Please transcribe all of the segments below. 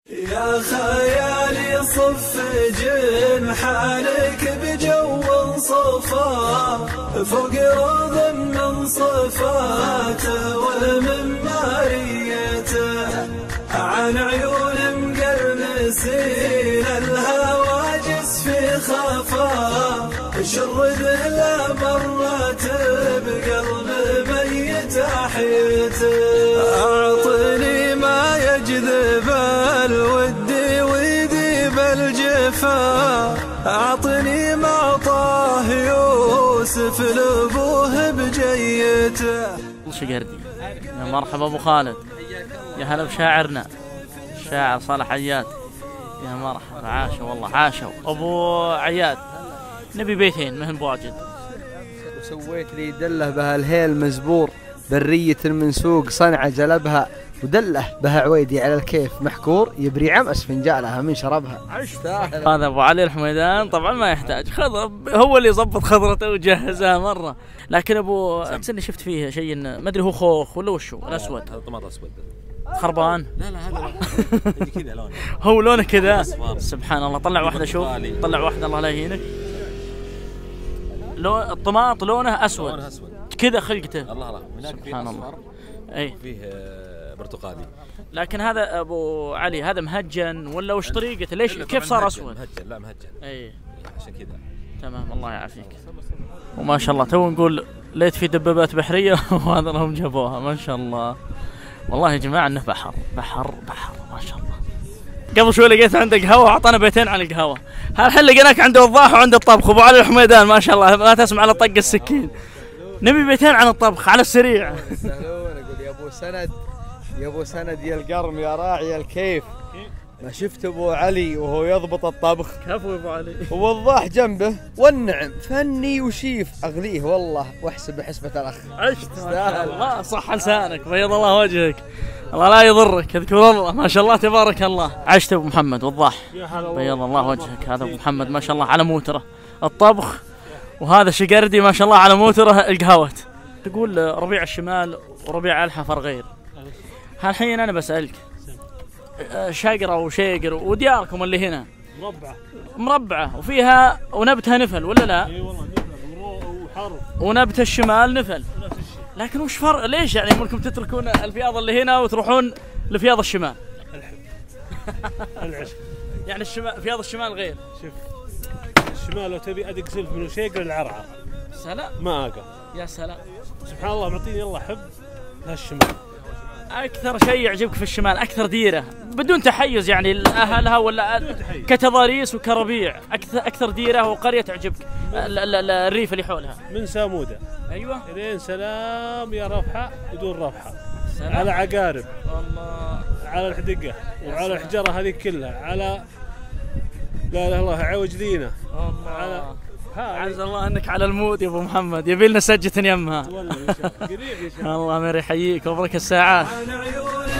يا خيالي صف جنحانك بجو صفا فوق روض من صفاته ومن ماريته عن عيون مقرنسين الهواجس في خفا شرد لا مرت بقلب ميت احيته اعطني ما يجذب الود ويذيب الجفا اعطني ما طاه يوسف لابوه بجيته. شقردي يا مرحبا ابو خالد، يا هلا بشاعرنا الشاعر صالح عياد، يا مرحبا عاشوا والله عاشوا. ابو عياد نبي بيتين مهن بواجد، وسويت لي دله بها الهيل مزبور برية من سوق صنعة جلبها ودله بها عويدي على الكيف محكور يبري عمس فنجالها من شربها. هذا ابو علي الحميدان طبعا ما يحتاج خضر، هو اللي يضبط خضرته ويجهزها مره. لكن ابو اني شفت فيه شيء ما ادري هو خوخ ولا وشو الاسود، هذا طماط اسود خربان. لا هذا كذا لونه، هو لونه كذا. سبحان الله. طلع واحده شوف، طلع واحده الله لا يهينك. لون الطماط لونه اسود كذا خلقته. الله سبحان الله. اي فيه برتقالي. لكن هذا ابو علي هذا مهجن ولا وش طريقته؟ ليش كيف صار اسود؟ مهجن. لا مهجن. اي عشان كذا. تمام الله يعافيك. وما شاء الله تو نقول ليت في دبابات بحريه وهذا لهم جابوها ما شاء الله. والله يا جماعه انه بحر بحر بحر ما شاء الله. قبل شوي لقيت عندك قهوه اعطانا بيتين عن القهوه. الحين لقيناك عند وضاح وعند الطبخ. ابو علي الحميدان ما شاء الله ما تسمع على طق السكين. نبي بيتين عن الطبخ على السريع. اقول يا ابو سند يا ابو سند يا القرم يا راعي الكيف، ما شفت ابو علي وهو يضبط الطبخ؟ كفو ابو علي. ووضاح جنبه والنعم فني وشيف اغليه والله واحسب حسبه الاخ. عشت الله صح لسانك بيض الله وجهك، الله لا يضرك. اذكر الله ما شاء الله تبارك الله. عشت ابو محمد وضاح بيض الله وجهك. هذا ابو محمد ما شاء الله على موتره الطبخ، وهذا شقردي ما شاء الله على موتره القهوه. تقول ربيع الشمال وربيع الحفر غير. الحين انا بسالك شقره وشيقر ودياركم اللي هنا مربعه وفيها ونبتها نفل ولا لا؟ اي والله نفل وحرف ونبت الشمال نفل. لكن وش فرق؟ ليش يعني انكم تتركون الفياض اللي هنا وتروحون لفياض الشمال؟ العشق يعني الشمال فياض الشمال غير. شوف الشمال لو تبي ادق سلف من شيقر العرعر سلام ما اقل. يا سلام سبحان الله معطيني الله حب لهالشمال. اكثر شيء يعجبك في الشمال اكثر ديره بدون تحيز يعني اهلها ولا كتضاريس وكربيع اكثر ديره وقريه تعجبك الريف اللي حولها؟ من ساموده ايوه الين سلام يا رفحه ودون رفحه سلام. على عقارب والله على الحدقه وعلى الحجره هذه كلها على لا اله الا الله عوج دينا على عز الله انك على المود يا ابو محمد. يبي لنا سجة يمها والله ان شاء الله قريب ان شاء الله. الله ما يحييك وبرك الساعات. عن عيون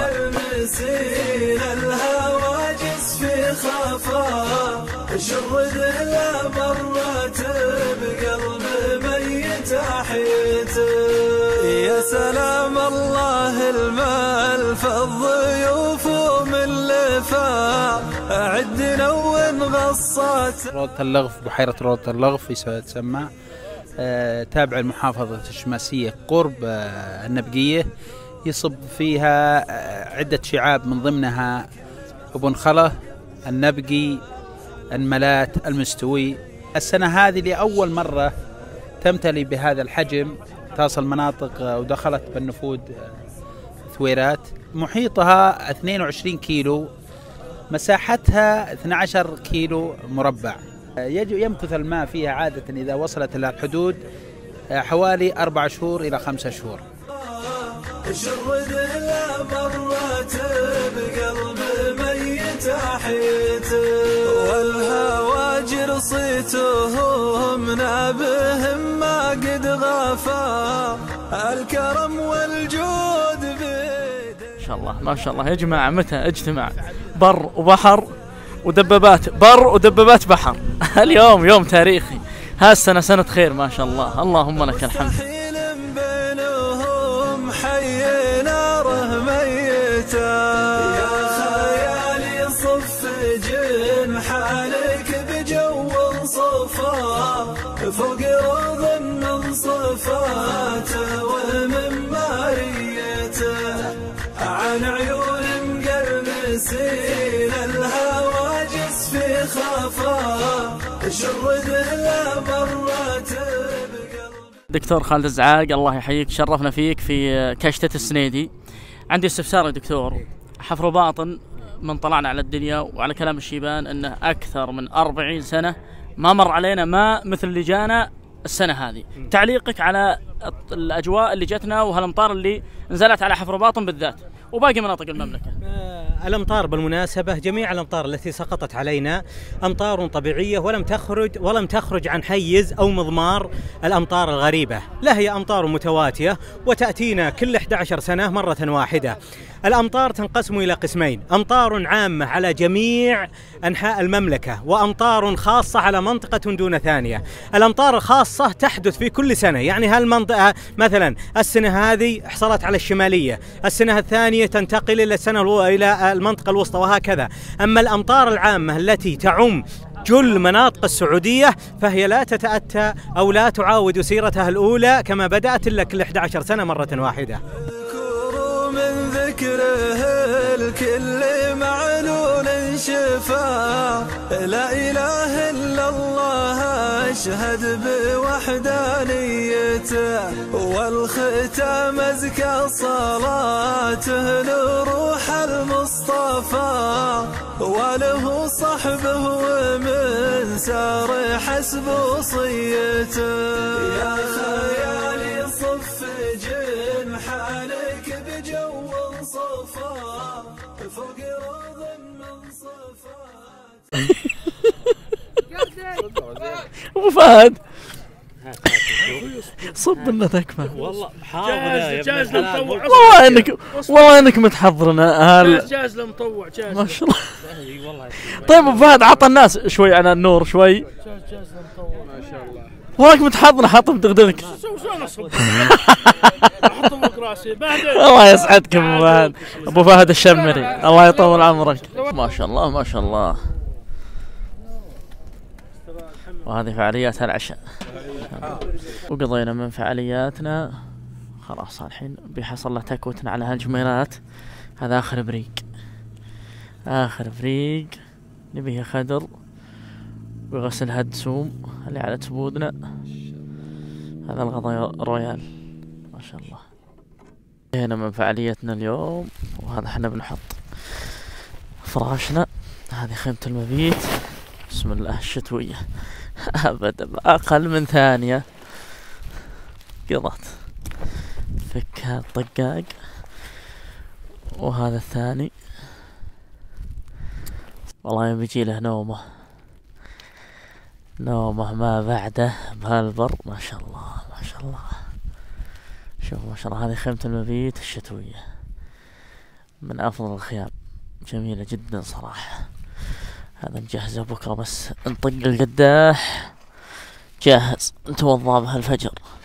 مقرنسين الهواجس في خفا شرد لا مرت بقلب ميت احيته. يا سلام الله المال فالضيوف من لفا عدنا ونغصات. روضة اللغف بحيرة روضة اللغف تسمى تابع المحافظة الشماسية قرب النبقية. يصب فيها عدة شعاب من ضمنها ابن خله النبقي الملات المستوي. السنة هذه لأول مرة تمتلي بهذا الحجم، تصل مناطق ودخلت بالنفود ثويرات. محيطها 22 كيلو، مساحتها 12 كيلو مربع. يمكث الماء فيها عادة إذا وصلت إلى الحدود حوالي 4 شهور إلى 5 شهور. شرد لا مرت بقلب ميت احيته والهواجر صيتهم نابهم ما قد غفا الكرم والجود بيد. ما شاء الله ما شاء الله يا جماعه. متى اجتمع بر وبحر ودبابات بر ودبابات بحر؟ اليوم يوم تاريخي. هالسنه سنه خير ما شاء الله. اللهم لك الحمد. حي ناره ميته يا خيالي صفاته ومن ماريته عن عيون مقلمسين الهواجس في خفا شرد له مرات بقلب. دكتور خالد الزعاق الله يحييك، شرفنا فيك في كشتة السنيدي. عندي استفسار يا دكتور، حفر باطن من طلعنا على الدنيا وعلى كلام الشيبان انه اكثر من 40 سنة ما مر علينا ماء مثل اللي جانا السنة هذه. تعليقك على الاجواء اللي جتنا وهالامطار اللي نزلت على حفر باطن بالذات وباقي مناطق المملكة؟ الأمطار بالمناسبة جميع الأمطار التي سقطت علينا أمطار طبيعية ولم تخرج عن حيز أو مضمار الأمطار الغريبة، لا هي أمطار متواتية وتأتينا كل 11 سنة مرة واحدة. الأمطار تنقسم إلى قسمين: أمطار عامة على جميع أنحاء المملكة وأمطار خاصة على منطقة دون ثانية. الأمطار الخاصة تحدث في كل سنة، يعني هالمنطقة مثلا السنة هذه حصلت على الشمالية، السنة الثانية تنتقل إلى المنطقة الوسطى وهكذا. أما الأمطار العامة التي تعم كل مناطق السعودية فهي لا تتأتى أو لا تعاود سيرتها الأولى كما بدأت إلا كل 11 سنة مرة واحدة. من ذكره الكل معلول شفا لا إله إلا الله أشهد بوحدانيته والختام أزكى صلاته لروح المصطفى وله صحبه ومن سار حسب وصيته. يا خيالي صف جنحانك بجو صفا فوق روض من صفات. ابو فهد صب لنا تكفى والله حاضر جاهز لمطوع. والله انك متحضرنا جاهز لمطوع جاهز ما شاء الله. طيب ابو فهد عطى الناس شوي على النور شوي. جاهز لمطوع ما شاء الله. وراك متحضر حاطه بدغدغك. شلون اصب؟ احطه فوق راسي بعدين. الله يسعدك ابو فهد، ابو فهد الشمري الله يطول عمرك. ما شاء الله ما شاء الله. وهذه فعاليات العشاء وقضينا من فعالياتنا خلاص. الحين بيحصل له تكوتنا على هالجميرات. هذا اخر بريق، اخر بريق نبيه خدر وغسل هدسوم اللي على تبودنا. هذا الغضاء رويال ما شاء الله. هنا من فعاليتنا اليوم، وهذا احنا بنحط فراشنا. هذه خيمة المبيت بسم الله الشتوية ابدا اقل من ثانية قضت. فك هالطقاق وهذا الثاني والله بيجي له نومه ما بعده بهالبر ما شاء الله ما شاء الله. شوف ما شاء الله هذه خيمة المبيت الشتوية من افضل الخيام، جميلة جدا صراحة. هذا مجهزه بكرة بس نطق القداح جاهز نتوضى به الفجر.